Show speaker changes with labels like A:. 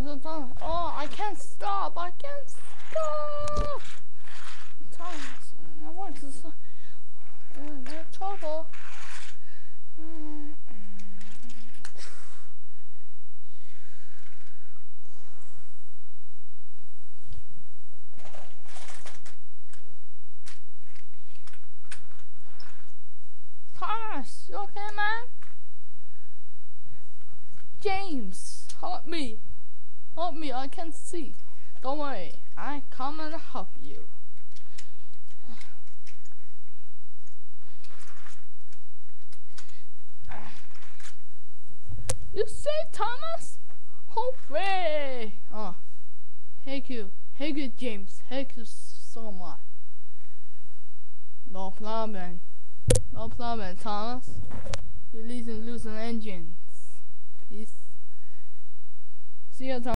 A: Oh, I can't stop. I can't stop. Thomas, I want to stop. No trouble. Thomas, you okay, man? James, help me. Help me, I can't see. Don't worry, I come and help you. You saved Thomas? Hooray! Oh, thank you. Thank you, James. Thank you so much. No problem. No problem, Thomas. You listen, lose an engines. Please. See you, Thomas.